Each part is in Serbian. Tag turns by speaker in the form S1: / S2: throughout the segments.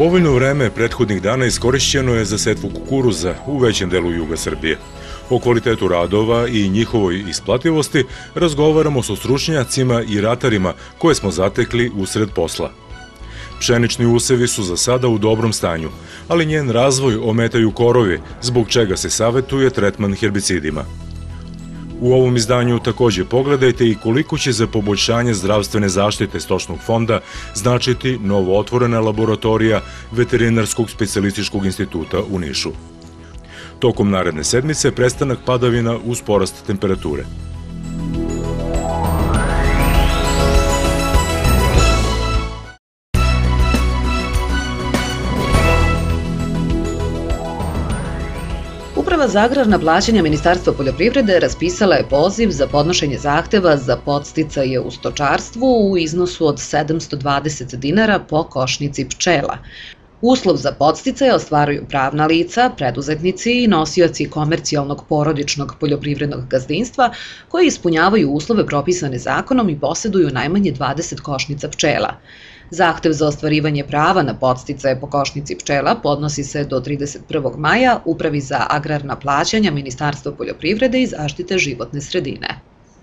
S1: Povoljno vreme prethodnih dana iskorišćeno je za setvu kukuruza u većem delu juga Srbije. O kvalitetu radova i njihovoj isplativosti razgovaramo sa stručnjacima i ratarima koje smo zatekli usred posla. Pšenični usevi su za sada u dobrom stanju, ali njen razvoj ometaju korovi, zbog čega se savetuje tretman herbicidima. U ovom izdanju takođe pogledajte i koliko će za poboljšanje zdravstvene zaštite stočnog fonda značiti novo otvorena laboratorija Veterinarskog specijalističkog instituta u Nišu. Tokom naredne sedmice prestanak padavina uz porast temperature.
S2: Uprava za agrarna plaćanja Ministarstva poljoprivrede raspisala je poziv za podnošenje zahteva za podsticaje u stočarstvu u iznosu od 720 dinara po košnici pčela. Uslov za podsticaje ostvaruju pravna lica, preduzetnici i nosioci komercijalnog porodičnog poljoprivrednog gazdinstva koji ispunjavaju uslove propisane zakonom i poseduju najmanje 20 košnica pčela. Zahtev za ostvarivanje prava na podsticaje po košnici pčela podnosi se do 31. maja Upravi za agrarna plaćanja Ministarstva poljoprivrede i zaštite životne sredine.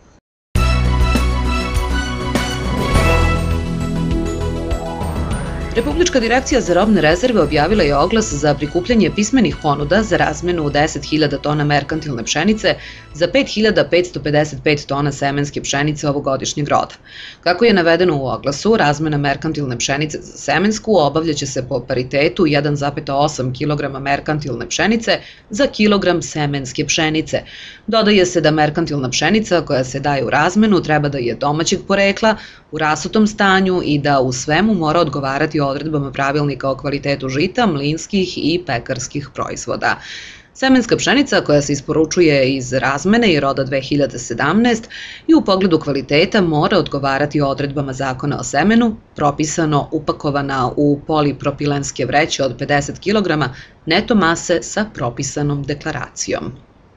S2: Republička direkcija za robne rezerve objavila je oglas za prikupljanje pismenih ponuda za razmenu 10.000 tona merkantilne pšenice za 5.555 tona semenske pšenice ovogodišnjeg roda. Kako je navedeno u oglasu, razmena merkantilne pšenice za semensku obavljaće se po paritetu 1,8 kg merkantilne pšenice za kilogram semenske pšenice. Dodaje se da merkantilna pšenica koja se daje u razmenu treba da je domaćeg porekla, u rasutom stanju i da u svemu mora odgovarati odredbama pravilnika o kvalitetu žita, mlinskih i pekarskih proizvoda. Semenska pšenica koja se isporučuje iz razmene i roda 2017 i u pogledu kvaliteta mora odgovarati odredbama zakona o semenu, propisano upakovana u polipropilenske vreće od 50 kg neto mase sa propisanom deklaracijom.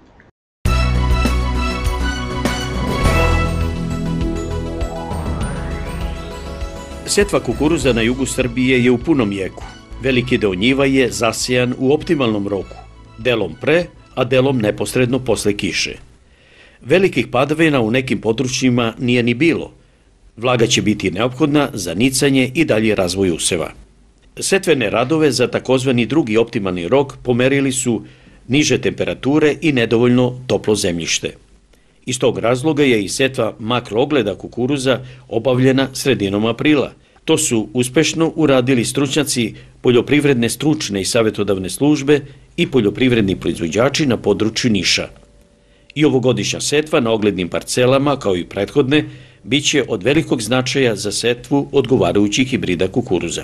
S3: Setva kukuruza na jugu Srbije je u punom jeku. Veliki deo njiva je zasejan u optimalnom roku, delom pre, a delom neposredno posle kiše. Velikih padavina u nekim područjima nije ni bilo. Vlaga će biti neophodna za nicanje i dalje razvoj useva. Setvene radove za takozvani drugi optimalni rok pomerili su niže temperature i nedovoljno toplo zemljište. Iz tog razloga je i setva makroogleda kukuruza obavljena sredinom aprila. To su uspešno uradili stručnjaci poljoprivredne stručne i savjetodavne službe i poljoprivredni proizvođači na području Niša. I ovogodišnja setva na oglednim parcelama, kao i prethodne, biće od velikog značaja za setvu odgovarajućih hibrida kukuruza.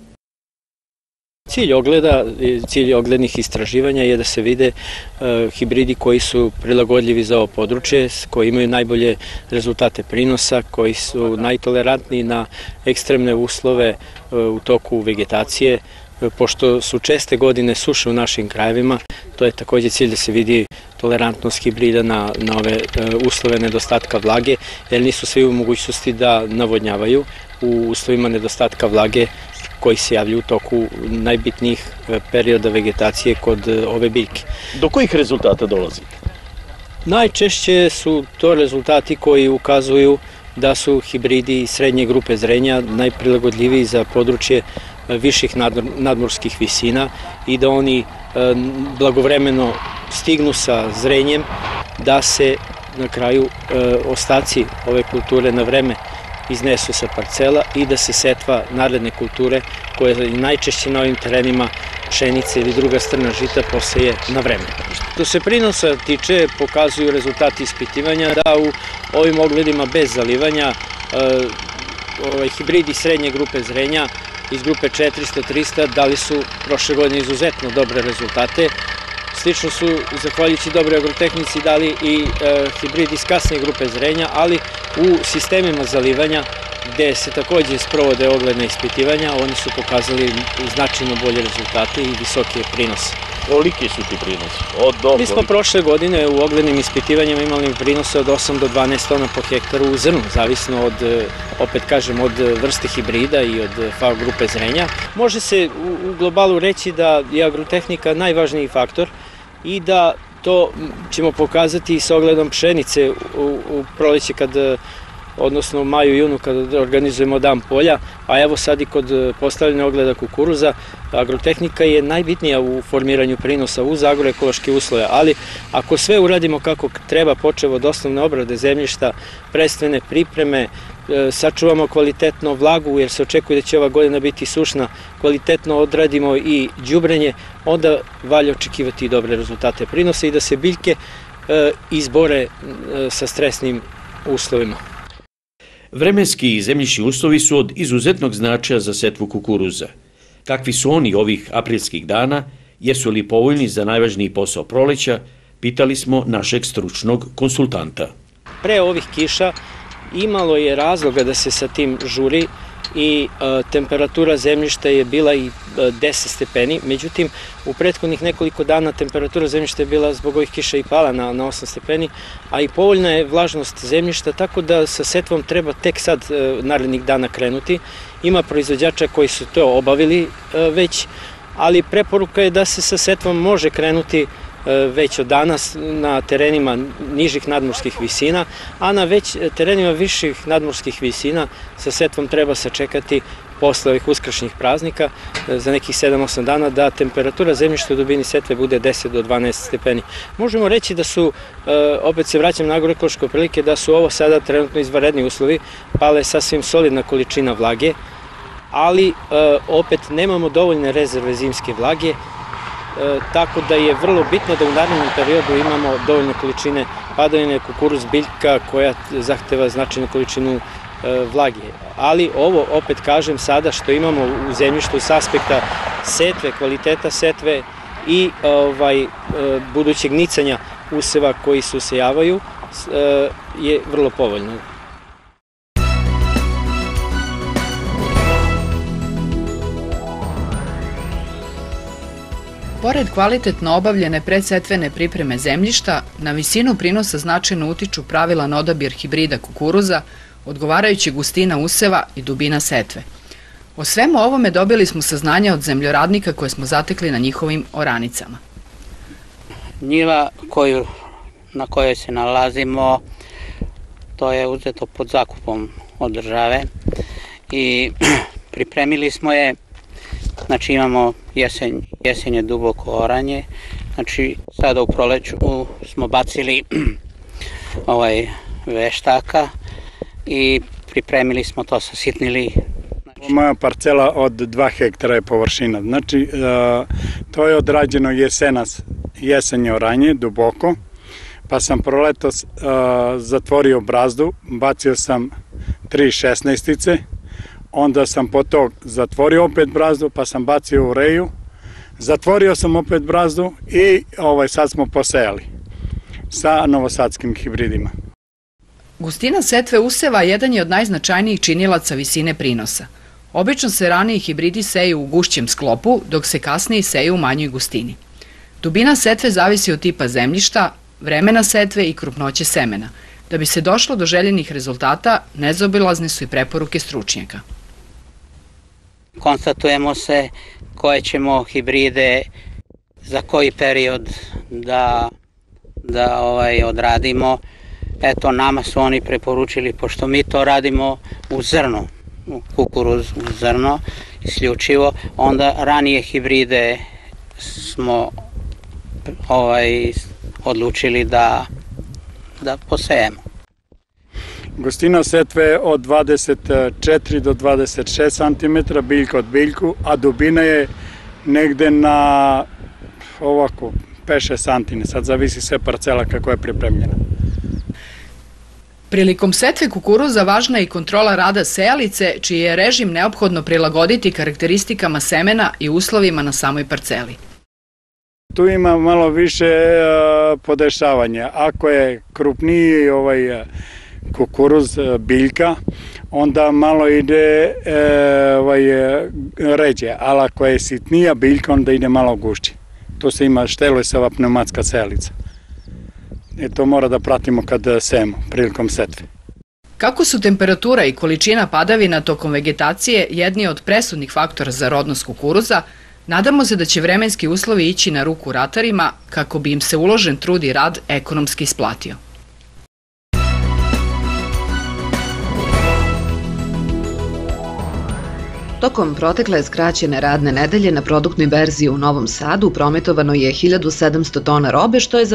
S4: Cilj oglednih istraživanja je da se vide hibridi koji su prilagodljivi za ovo područje, koji imaju najbolje rezultate prinosa, koji su najtolerantniji na ekstremne uslove u toku vegetacije. Pošto su česte godine suše u našim krajevima, to je takođe cilj da se vidi tolerantnost hibrida na ove uslove nedostatka vlage, jer nisu svi u mogućnosti da navodnjavaju u uslovima nedostatka vlage koji se javljaju u toku najbitnijih perioda vegetacije kod ove biljke.
S3: Do kojih rezultata dolazite?
S4: Najčešće su to rezultati koji ukazuju da su hibridi srednje grupe zrenja najprilagodljiviji za područje viših nadmorskih visina i da oni blagovremeno stignu sa zrenjem da se na kraju ostaci ove kulture na vreme iznesu sa parcela i da se setva naredne kulture koje najčešće na ovim terenima pšenice ili druga strna žita poseje na vreme. Što se prinosa tiče, pokazuju rezultati ispitivanja da u ovim ogledima bez zalivanja hibridi srednje grupe zrenja iz grupe 400-300 dali su prošle godine izuzetno dobre rezultate. Slično su, zahvaljujući dobroj agrotehnici, dali i hibridi iz kasnije grupe zrenja, ali u sistemima zalivanja gde se takođe sprovode ogledna ispitivanja, oni su pokazali značajno bolje rezultate i visoke prinose.
S3: Koliki su ti prinosi?
S4: Mi smo prošle godine u oglednim ispitivanjima imali prinose od 8 do 12 tona po hektaru u zrnu, zavisno od, opet kažem, od vrste hibrida i od FAO grupe zrenja. Može se u globalu reći da je agrotehnika najvažniji faktor i da to ćemo pokazati sa ogledom pšenice u proleće odnosno u maju i junu kada organizujemo dan polja, a evo sad i kod postavljanja ogleda kukuruza, agrotehnika je najbitnija u formiranju prinosa uz agroekološke uslove, ali ako sve uradimo kako treba, počev od osnovne obrade zemljišta, prestvene pripreme, sačuvamo kvalitetno vlagu jer se očekuje da će ova godina biti sušna, kvalitetno odradimo i đubrenje, onda valja očekivati dobre rezultate prinosa i da se biljke izbore sa stresnim uslovima.
S3: Vremenski i zemljišni uslovi su od izuzetnog značaja za setvu kukuruza. Kakvi su oni ovih aprilskih dana, jesu li povoljni za najvažniji posao proleća, pitali smo našeg stručnog konsultanta.
S4: Pre ovih kiša imalo je razloga da se sa tim žuri i temperatura zemljišta je bila i 10 stepeni, međutim u prethodnih nekoliko dana temperatura zemljišta je bila zbog ovih kiša i pala na 8 stepeni, a i povoljna je vlažnost zemljišta, tako da sa setvom treba tek sad narednih dana krenuti. Ima proizvođača koji su to obavili već, ali preporuka je da se sa setvom može krenuti već od danas na terenima nižih nadmorskih visina, a na već terenima viših nadmorskih visina sa setvom treba sačekati posle ovih uskršnjih praznika za nekih 7-8 dana da temperatura zemljišta u dubini setve bude 10 do 12 stepeni. Možemo reći da su, opet se vraćam na agroekološke prilike, da su ovo sada trenutno izvanredni uslovi, pala je sasvim solidna količina vlage, ali opet nemamo dovoljne rezerve zimske vlage, tako da je vrlo bitno da u narednom periodu imamo dovoljne količine padavine, kukuruz, biljka koja zahteva značajnu količinu vlage. Ali ovo, opet kažem, sada što imamo u zemljištu s aspekta setve, kvaliteta setve i budućeg nicanja useva koji se usejavaju je vrlo povoljno.
S2: Pored kvalitetno obavljene predsetvene pripreme zemljišta, na visinu prinosa značajno utiču pravilan odabir hibrida kukuruza, odgovarajući gustina useva i dubina setve. O svemu ovome dobili smo saznanja od zemljoradnika koje smo zatekli na njihovim oranicama.
S5: Njiva na kojoj se nalazimo, to je uzeto pod zakupom od države i pripremili smo je. Znači imamo jesenje duboko oranje, znači sada u proleću smo bacili veštaka i pripremili smo to, sasitnili.
S6: Moja parcela od 2 hektara je površina, znači to je odrađeno jesenje oranje duboko, pa sam proletos zatvorio brazdu, bacio sam 3 šesnaestice. Onda sam po to zatvorio opet brazdu, pa sam bacio ureju, zatvorio sam opet brazdu i sad smo posejali sa novosadskim hibridima.
S2: Gustina setve useva jedan je od najznačajnijih činilaca visine prinosa. Obično se raniji hibridi seju u gušćem sklopu, dok se kasnije seju u manjoj gustini. Dubina setve zavisi od tipa zemljišta, vremena setve i krupnoće semena. Da bi se došlo do željenih rezultata, nezaobilazne su i preporuke stručnjaka.
S5: Konstatujemo se koje ćemo hibride za koji period da odradimo. Eto, nama su oni preporučili, pošto mi to radimo u zrno, kukuruz u zrno, isključivo, onda ranije hibride smo odlučili da posejemo.
S6: Gustina setve od 24 do 26 cm biljka od biljku, a dubina je negde na ovako 5-6 cm, sad zavisi sve parcela kako je pripremljena.
S2: Prilikom setve kukuruza važna je i kontrola rada sejalice, čiji je režim neophodno prilagoditi karakteristikama semena i uslovima na samoj parceli.
S6: Tu ima malo više podešavanja. Ako je krupniji kukuruz biljka, onda malo ide ređe, ali ako je sitnija biljka, onda ide malo gušće. Tu se ima štelojsova pneumatska selica. To mora da pratimo kad sejemo, prilikom setve.
S7: Kako su temperatura i količina padavina tokom vegetacije jedni od presudnih faktora za rodnost kukuruza, nadamo se da će vremenski uslovi ići na ruku ratarima kako bi im se uložen trud i rad ekonomski isplatio.
S2: Tokom protekle skraćene radne nedelje na produktnoj berzi u Novom Sadu prometovano je 1700 tona robe, što je za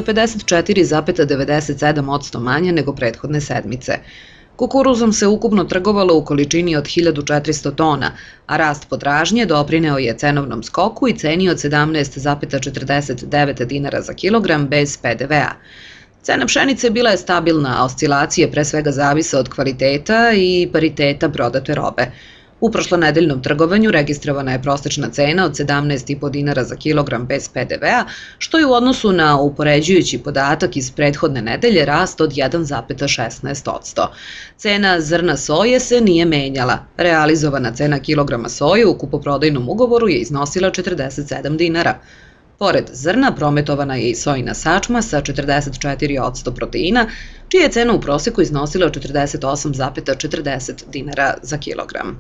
S2: 54,97% manje nego prethodne sedmice. Kukuruzom se ukupno trgovalo u količini od 1400 tona, a rast potražnje doprineo je cenovnom skoku i ceni od 17,49 dinara za kilogram bez PDV-a. Cena pšenice bila je stabilna, a oscilacije pre svega zavise od kvaliteta i pariteta prodate robe. U prošlonedeljnom trgovanju registrovana je prosečna cena od 17,5 dinara za kilogram bez PDV-a, što je u odnosu na upoređujući podatak iz prethodne nedelje rast od 1,16%. Cena zrna soje se nije menjala. Realizovana cena kilograma soje u kupoprodajnom ugovoru je iznosila 47 dinara. Pored zrna prometovana je i sojina sačma sa 44% proteina, čija je cena u proseku iznosila 48,40 dinara za kilogram.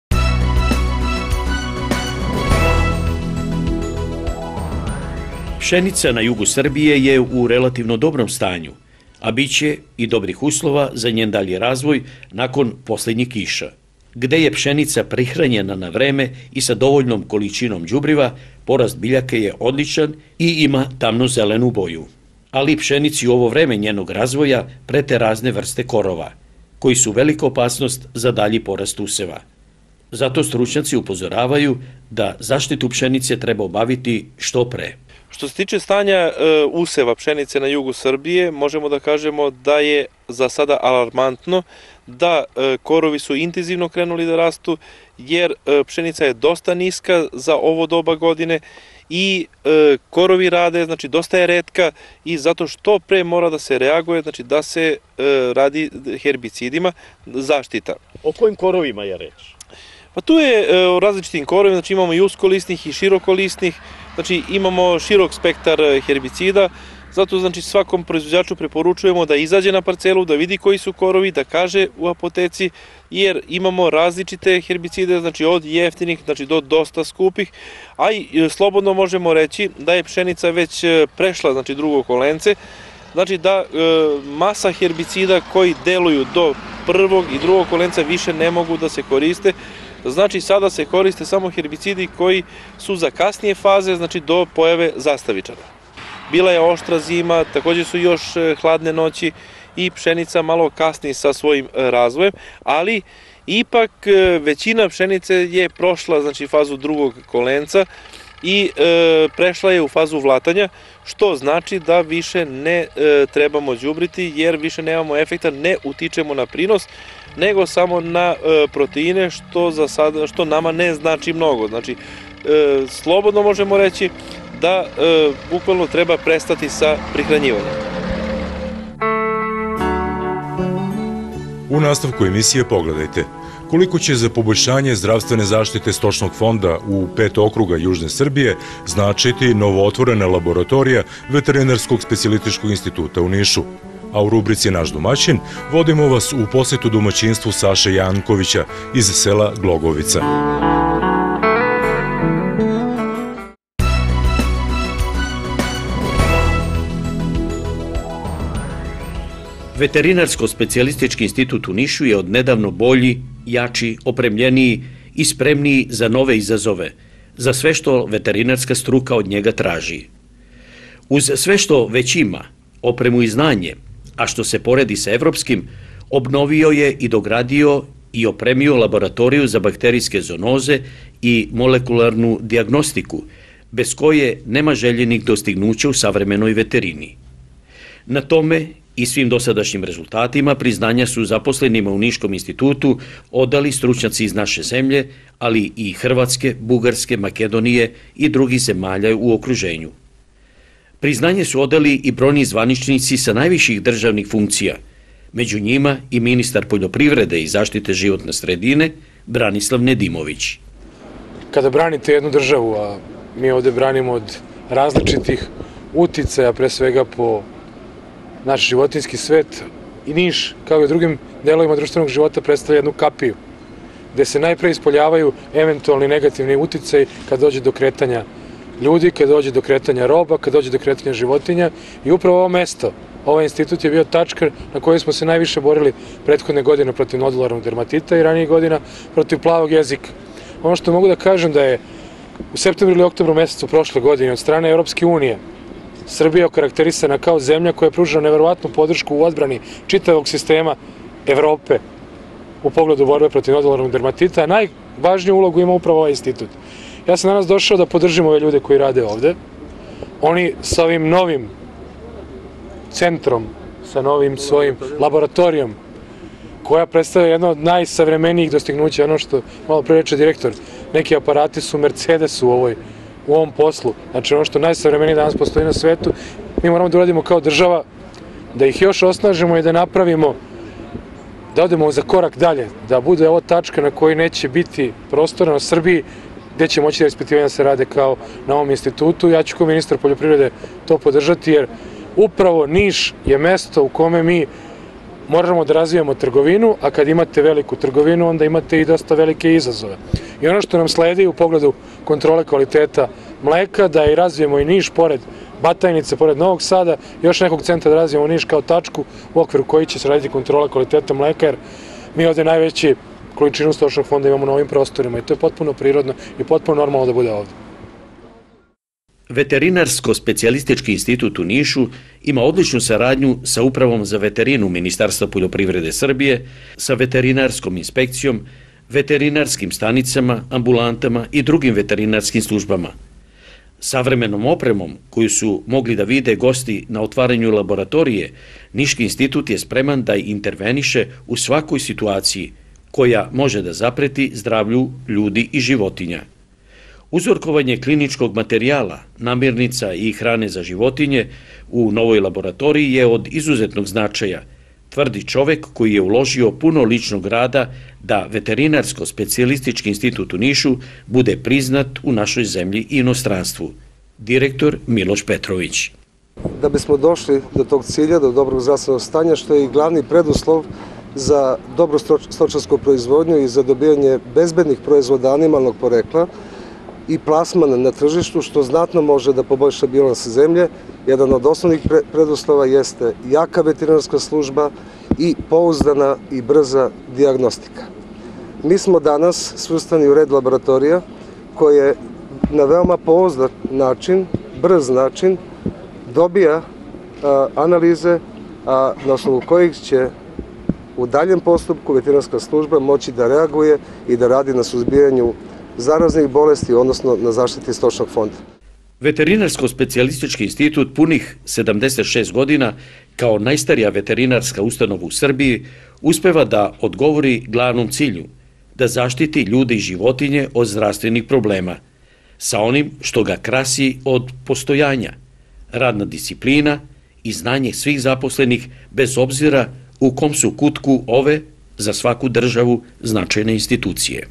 S3: Pšenica na jugu Srbije je u relativno dobrom stanju, a bit će i dobrih uslova za njen dalji razvoj nakon poslednjih kiša. Gde je pšenica prihranjena na vreme i sa dovoljnom količinom đubriva, porast biljaka je odličan i ima tamno-zelenu boju. Ali pšenici u ovo vreme njenog razvoja prete razne vrste korova, koji su velika opasnost za dalji porast useva. Zato stručnjaci upozoravaju da zaštitu pšenice treba obaviti što pre.
S8: Što se tiče stanja useva pšenice na jugu Srbije, možemo da kažemo da je za sada alarmantno, da korovi su intenzivno krenuli da rastu, jer pšenica je dosta niska za ovo doba godine i korovi rade, znači dosta je retka i zato što pre mora da se reaguje, znači da se radi herbicidima zaštita.
S3: O kojim korovima je reč?
S8: Pa tu je o različitim korovima, znači imamo i uskolisnih i širokolisnih, znači imamo širok spektar herbicida, zato znači svakom proizvođaču preporučujemo da izađe na parcelu, da vidi koji su korovi, da kaže u apoteci, jer imamo različite herbicide, znači od jeftinih, znači do dosta skupih, a i slobodno možemo reći da je pšenica već prešla, znači drugo kolence, znači da masa herbicida koji deluju do prvog i drugog kolenca više ne mogu da se koriste. Znači sada se koriste samo herbicidi koji su za kasnije faze, znači do pojave zastavičara. Bila je oštra zima, također su još hladne noći i pšenica malo kasni sa svojim razvojem, ali ipak većina pšenice je prošla, znači fazu drugog kolenca i prešla je u fazu vlatanja, što znači da više ne trebamo đubriti jer više nemamo efekta, ne utičemo na prinos, nego samo na proteine, što nama ne znači mnogo. Znači, slobodno možemo reći da bukvalno treba prestati sa prihranjivanjem.
S1: U nastavku emisije pogledajte koliko će za poboljšanje zdravstvene zaštite stočnog fonda u 5 okruga Južne Srbije značiti novootvorena laboratorija Veterinarskog specijalističkog instituta u Nišu. A u rubrici Naš domaćin vodimo vas u posetu domaćinstvu Saše Jankovića iz sela Glogovica.
S3: Veterinarsko-specijalistički institut u Nišu je odnedavno bolji, jači, opremljeniji i spremniji za nove izazove, za sve što veterinarska struka od njega traži. Uz sve što već ima, opremu i znanje, a što se poredi sa evropskim, obnovio je i dogradio i opremio laboratoriju za bakterijske zoonoze i molekularnu dijagnostiku, bez koje nema željenih dostignuća u savremenoj veterini. Na tome i svim dosadašnjim rezultatima priznanja su zaposlenima u Niškom institutu odali stručnjaci iz naše zemlje, ali i Hrvatske, Bugarske, Makedonije i drugih zemalja u okruženju. Priznanje su odali i brojni zvaničnici sa najviših državnih funkcija, Među njima i ministar poljoprivrede i zaštite životne sredine Branislav Nedimović.
S9: Kada branite jednu državu, a mi ovde branimo od različitih uticaja, pre svega po naš životinjski svet, i Niš, kao i u drugim delovima društvenog života, predstavlja jednu kapiju, gde se najpre ispoljavaju eventualni negativni uticaj kad dođe do kretanja ljudi, kad dođe do kretanja roba, kad dođe do kretanja životinja. I upravo ovo mesto, ovaj institut je bio tačka na kojoj smo se najviše borili prethodne godine protiv nodularnog dermatita i ranijih godina protiv plavog jezika. Ono što mogu da kažem da je u septembru ili oktobru mesecu prošle godine od strane Evropske unije Srbija okarakterisana kao zemlja koja je pružila neverovatnu podršku u odbrani čitavog sistema Evrope u pogledu borbe protiv nodularnog dermatita, a najvažniju ulogu ima upravo ovaj institut. Ja sam danas došao da podržim ove ljude koji rade ovde. Oni sa ovim novim centrom, sa novim svojim laboratorijom, koja predstavlja jedno od najsavremenijih dostignuća, ono što malo pre reče direktor, neki aparati su Mercedes u ovom poslu, znači ono što najsavremenije danas postoji na svetu, mi moramo da uradimo kao država, da ih još osnažimo i da napravimo, da odemo za korak dalje, da bude ovo tačka na kojoj neće biti prostora na Srbiji, gde će moći da ispitivanja se rade kao na ovom institutu. Ja ću kao ministar poljoprivrede to podržati, jer upravo Niš je mesto u kome mi moramo da razvijamo trgovinu, a kad imate veliku trgovinu, onda imate i dosta velike izazove. I ono što nam sledi u pogledu kontrole kvaliteta mleka, da i razvijemo i Niš pored Batajnice, pored Novog Sada, još nekog centra da razvijemo Niš kao tačku u okviru koji će se raditi kontrola kvaliteta mleka, jer mi ovde najveći količinu stočnog fonda imamo na ovim prostorima i to je potpuno prirodno i potpuno normalno da bude ovde.
S3: Veterinarsko-specijalistički institut u Nišu ima odličnu saradnju sa Upravom za veterinu Ministarstva poljoprivrede Srbije, sa veterinarskom inspekcijom, veterinarskim stanicama, ambulantama i drugim veterinarskim službama. Savremenom opremom koju su mogli da vide gosti na otvaranju laboratorije, Niški institut je spreman da interveniše u svakoj situaciji koja može da zapreti zdravlju ljudi i životinja. Uzorkovanje kliničkog materijala, namirnica i hrane za životinje u novoj laboratoriji je od izuzetnog značaja, tvrdi čovek koji je uložio puno ličnog rada da Veterinarsko-specijalistički institut u Nišu bude priznat u našoj zemlji i inostranstvu. Direktor Miloš Petrović.
S10: Da bismo došli do tog cilja, do dobrog zdravstvenog stanja, što je i glavni preduslov za dobru stočarsku proizvodnju i za dobijanje bezbednih proizvoda animalnog porekla i plasman na tržištu, što znatno može da poboljša bilans zemlje. Jedan od osnovnih preduslova jeste jaka veterinarska služba i pouzdana i brza dijagnostika. Mi smo danas svrstani u red laboratorija koje na veoma pouzdan način, brz način, dobija analize na osnovu kojih će u daljem postupku veterinarska služba moći da reaguje i da radi na suzbijanju zaraznih bolesti, odnosno na zaštiti stočnog fonda.
S3: Veterinarsko-specijalistički institut punih 76 godina, kao najstarija veterinarska ustanova u Srbiji, uspeva da odgovori glavnom cilju, da zaštiti ljude i životinje od zdravstvenih problema, sa onim što ga krasi od postojanja, radna disciplina i znanje svih zaposlenih, bez obzira u kom su kutku ove, za svaku državu, značajne institucije.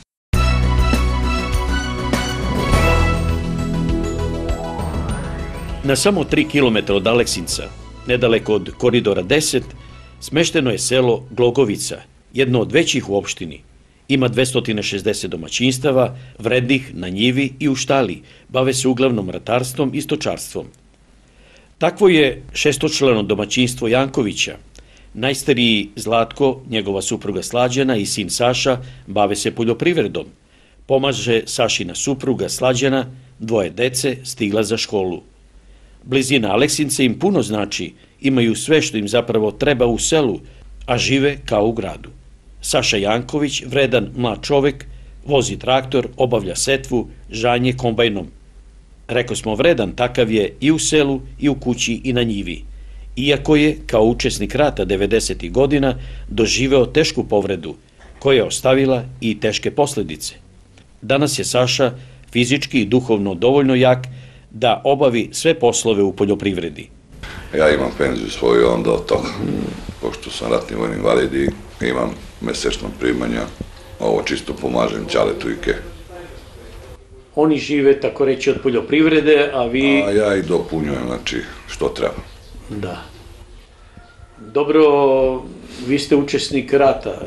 S3: Na samo 3 km od Aleksinca, nedaleko od koridora 10, smešteno je selo Glogovica, jedno od većih u opštini. Ima 260 domaćinstava, vrednih na njivi i u štali, bave se uglavnom ratarstvom i stočarstvom. Takvo je šestočlano domaćinstvo Jankovića. Najstariji Zlatko, njegova supruga Slađana i sin Saša bave se poljoprivredom. Pomaže Sašina supruga Slađana, 2 dece stigla za školu. Blizina Aleksinca im puno znači, imaju sve što im zapravo treba u selu, a žive kao u gradu. Saša Janković, vredan mlad čovek, vozi traktor, obavlja setvu, žanje kombajnom. Reko smo vredan, takav je i u selu, i u kući, i na njivi. Iako je, kao učesnik rata 90. godina, doživeo tešku povredu, koja je ostavila i teške posledice. Danas je Saša fizički i duhovno dovoljno jak da obavi sve poslove u poljoprivredi.
S11: Ja imam penziju svoju, onda od toga pošto sam ratni vojni invalid i imam mesečno primanja, ovo čisto pomažem ćaletu i ke.
S3: Oni žive, tako reći, od poljoprivrede, a vi...
S11: A ja i dopunjujem, znači, što treba.
S3: Da. Dobro, vi ste učesnik rata,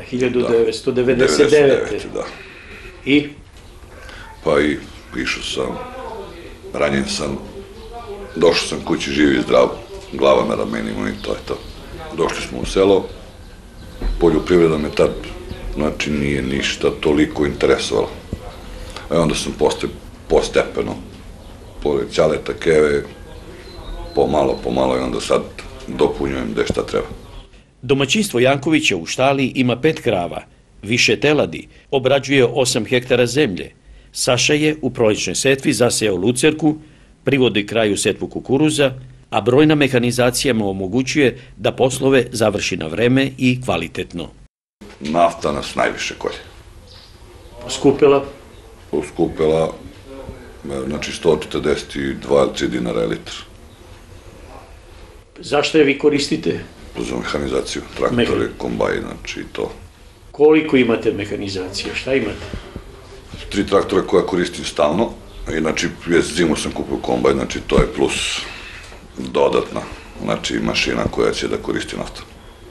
S3: 1999.
S11: Da.
S3: I?
S11: Pa i pišu sam, ranjen sam, došao sam kući živ i zdrav, glava na ramenima i to je to. Došli smo u selo, poljoprivreda me tad, znači, nije ništa toliko interesovalo. Onda sam postepeno, pored ćaleta, keve, pomalo i onda sad dopunjujem gde šta treba.
S3: Domaćinstvo Jankovića u štali ima 5 krava, više teladi, obrađuje 8 hektara zemlje. Saša je u prolećnoj setvi zasejao lucerku, privodi kraju setvu kukuruza, a brojna mehanizacija mu omogućuje da poslove završi na vreme i kvalitetno.
S11: Nafta nas najviše kolje.
S3: Skupila?
S11: Skupila, znači 142 dinara je litar.
S3: Zašto je vi koristite?
S11: Za mehanizaciju, traktore, kombaj, znači to.
S3: Koliko imate mehanizacije, šta imate?
S11: 3 traktora koja koristim stalno, i znači zimu sam kupio kombaj, znači to je plus dodatna, znači mašina koja će da koristi naftu.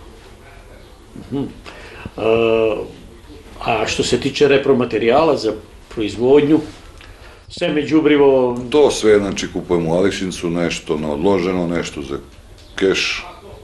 S3: A što se tiče repromaterijala za proizvodnju, seme, đubrivo...
S11: To sve, znači, kupujemo u Aleksincu, nešto na odloženo, nešto za keš,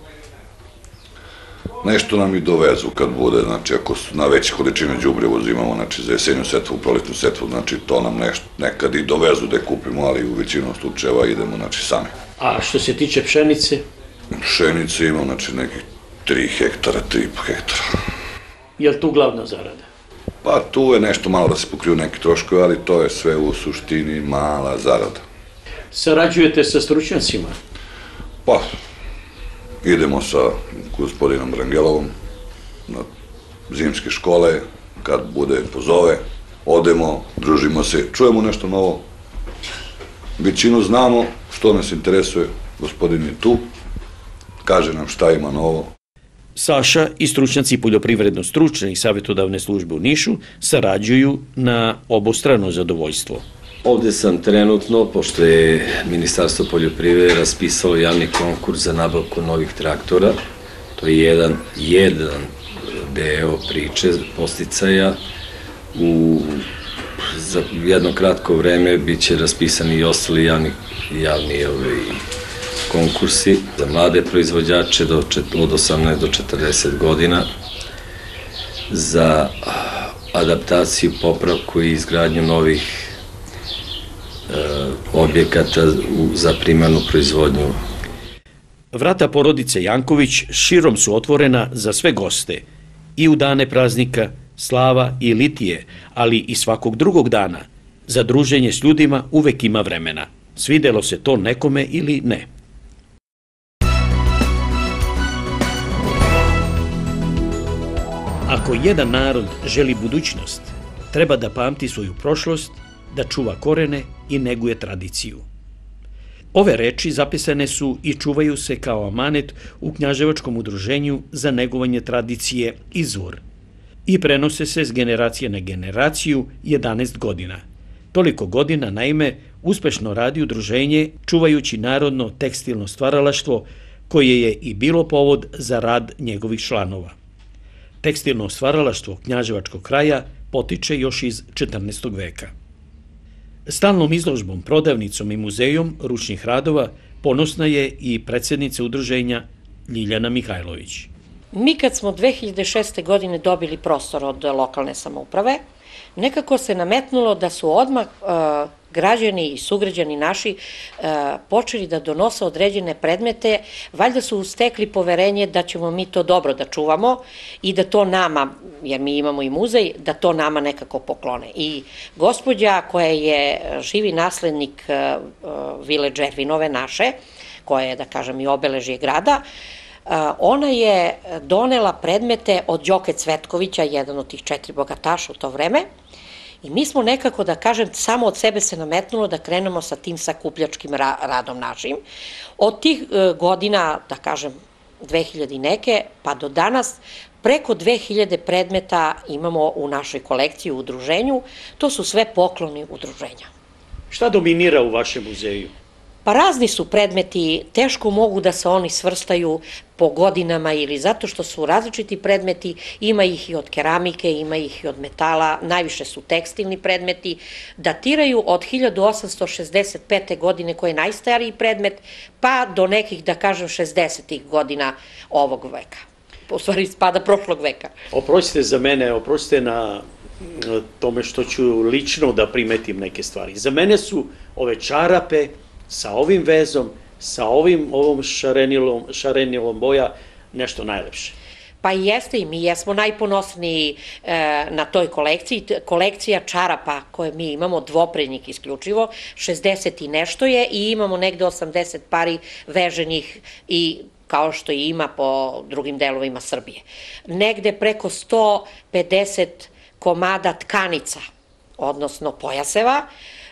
S11: nešto nam i dovezu kad bude, znači, ako su na veće količine đubrivo uzimamo, znači, za jesenju setvu, proletnu setvu, znači, to nam nekad i dovezu da kupimo, ali u većinom slučajeva idemo, znači, sami.
S3: A što se tiče pšenice?
S11: Pšenice imam, znači, nekih 3 hektara, 3,5 hektara.
S3: Je li tu glavna zarada?
S11: Pa tu je nešto malo da se pokriju neki troškovi, ali to je sve u suštini mala zarada.
S3: Sarađujete sa stručnjacima?
S11: Pa, idemo sa gospodinom Brangelovom na zimske škole, kad bude pozove, odemo, družimo se, čujemo nešto novo. Većinu znamo što nas interesuje, gospodin je tu, kaže nam šta ima novo.
S3: Saša i stručnjaci poljoprivredno-stručne i savjetodavne službe u Nišu sarađuju na obostrano zadovoljstvo.
S12: Ovde sam trenutno, pošto je Ministarstvo poljoprivrede raspisalo javni konkurs za nabavku novih traktora. To je jedan deo priče, posticaja. Za jedno kratko vreme biće raspisani i ostali javni konkursi za mlade proizvođače od 18 do 40 godina za adaptaciju, popravku i izgradnju novih objekata za primarnu proizvodnju.
S3: Vrata porodice Janković širom su otvorena za sve goste, i u dane praznika, slava i litije, ali i svakog drugog dana. Za druženje s ljudima uvek ima vremena. Svidelo se to nekome ili ne. Ako jedan narod želi budućnost, treba da pamti svoju prošlost, da čuva korene i neguje tradiciju. Ove reči zapisane su i čuvaju se kao amanet u Knjaževačkom udruženju za negovanje tradicije Izvor i prenose se s generacije na generaciju 11 godina. Toliko godina, naime, uspešno radi udruženje čuvajući narodno tekstilno stvaralaštvo koje je i bilo povod za rad njegovih članova. Tekstilno stvaralaštvo Knjaževačkog kraja potiče još iz 14. veka. Stalnom izložbom, prodavnicom i muzejom ručnih radova ponosna je i predsjednica udruženja Ljiljana Mihajlović.
S13: Mi kad smo 2006. godine dobili prostor od lokalne samouprave, nekako se nametnulo da su odmah građani i sugrađani naši počeli da donose određene predmete, valjda su stekli poverenje da ćemo mi to dobro da čuvamo i da to nama, jer mi imamo i muzej, da to nama nekako poklone. I gospođa koja je živi naslednik vile Džervinove naše, koja je, da kažem, i obeležje grada, ona je donela predmete od Đoke Cvetkovića, jedan od tih 4 bogataša u to vreme, i mi smo nekako, da kažem, samo od sebe se nametnulo da krenemo sa tim sakupljačkim radom našim. Od tih godina, da kažem, 2000 neke, pa do danas preko 2000 predmeta imamo u našoj kolekciji u udruženju. To su sve pokloni udruženja.
S3: Šta dominira u vašem muzeju?
S13: Pa razni su predmeti, teško mogu da se oni svrstaju po godinama ili zato što su različiti predmeti, ima ih i od keramike, ima ih i od metala, najviše su tekstilni predmeti, datiraju od 1865. godine koji je najstariji predmet, pa do nekih, da kažem, 60. godina ovog veka. U stvari spada prošlog veka.
S3: Oprostite za mene, oprostite na tome što ću lično da primetim neke stvari. Za mene su ove čarape sa ovim vezom, sa ovom šarenilom boja, nešto najlepše.
S13: Pa i jeste, i mi jesmo najponosniji na toj kolekciji. Kolekcija čarapa koje mi imamo, dvoprednjih isključivo, 60 i nešto je i imamo negde 80 pari veženih i kao što i ima po drugim delovima Srbije. Negde preko 150 komada tkanica, odnosno pojaseva,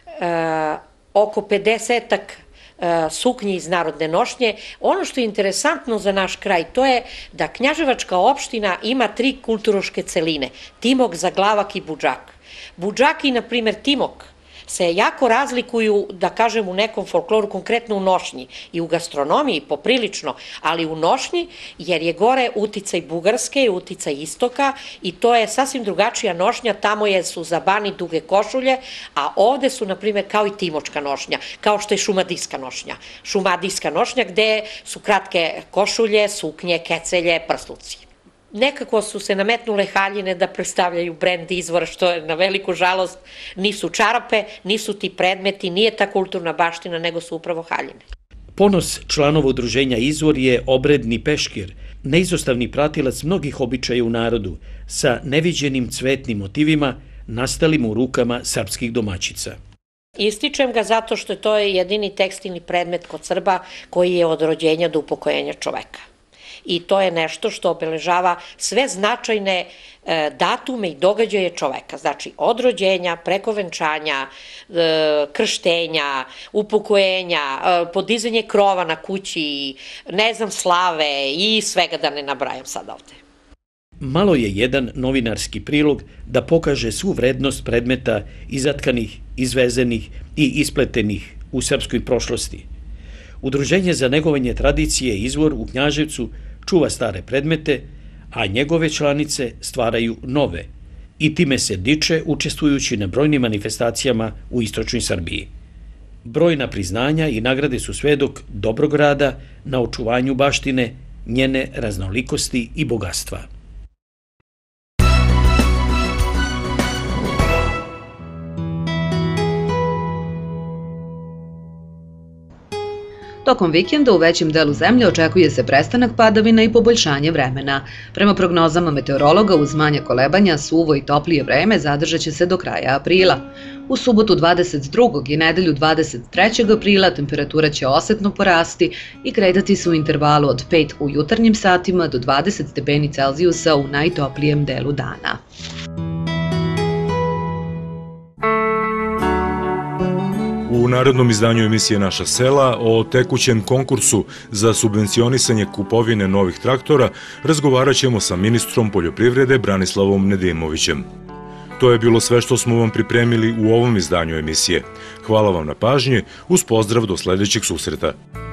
S13: oko 50-ak suknji iz narodne nošnje. Ono što je interesantno za naš kraj, to je da Knjaževačka opština ima 3 kulturološke celine, Timok, Zaglavak i Budžak. Budžak i, na primer, Timok se jako razlikuju, da kažem, u nekom folkloru, konkretno u nošnji i u gastronomiji poprilično, ali u nošnji, jer je gore uticaj Bugarske, uticaj Istoka i to je sasvim drugačija nošnja, tamo su za bani duge košulje, a ovde su, na primjer, kao i timočka nošnja, kao što je šumadijska nošnja. Šumadijska nošnja gde su kratke košulje, suknje, kecelje, prsluci. Nekako su se nametnule haljine da predstavljaju brend izvora, što je na veliku žalost nisu čarape, nisu ti predmeti, nije ta kulturna baština, nego su upravo haljine.
S3: Ponos članova udruženja Izvor je obredni peškir, neizostavni pratilac mnogih običaja u narodu, sa neviđenim cvetnim motivima nastalim u rukama srpskih domaćica.
S13: Ističem ga zato što to je jedini tekstilni predmet kod Srba koji je od rođenja do upokojenja čoveka. I to je nešto što obeležava sve značajne datume i događaje čoveka. Znači, od rođenja, preko venčanja, krštenja, upokojenja, podizanje krova na kući, ne znam, slave i svega da ne nabrajam sad ovde.
S3: Malo je jedan novinarski prilog da pokaže svu vrednost predmeta izatkanih, izvezenih i ispletenih u srpskoj prošlosti. Udruženje za negovanje tradicije Izvor u Knjaževcu čuva stare predmete, a njegove članice stvaraju nove i time se diče učestvujući na brojnim manifestacijama u istočnoj Srbiji. Brojna priznanja i nagrade su svedok dobrog rada na očuvanju baštine, njene raznolikosti i bogatstva.
S2: Tokom vikenda u većem delu zemlje očekuje se prestanak padavina i poboljšanje vremena. Prema prognozama meteorologa, uz manje kolebanja, suvo i toplije vreme zadržat će se do kraja aprila. U subotu 22. i nedelju 23. aprila temperatura će osetno porasti i kretati se u intervalu od 5 u jutarnjim satima do 20 stepeni Celzijusa u najtoplijem delu dana.
S1: U narednom izdanju emisije Naša sela o tekućem konkursu za subvencionisanje kupovine novih traktora razgovarat ćemo sa ministrom poljoprivrede Branislavom Nedimovićem. To je bilo sve što smo vam pripremili u ovom izdanju emisije. Hvala vam na pažnji, uz pozdrav do sledećeg susreta.